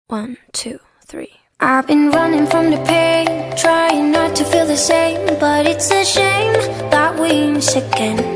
1, 2, 3. I've been running from the pain, trying not to feel the same, but it's a shame that we miss again.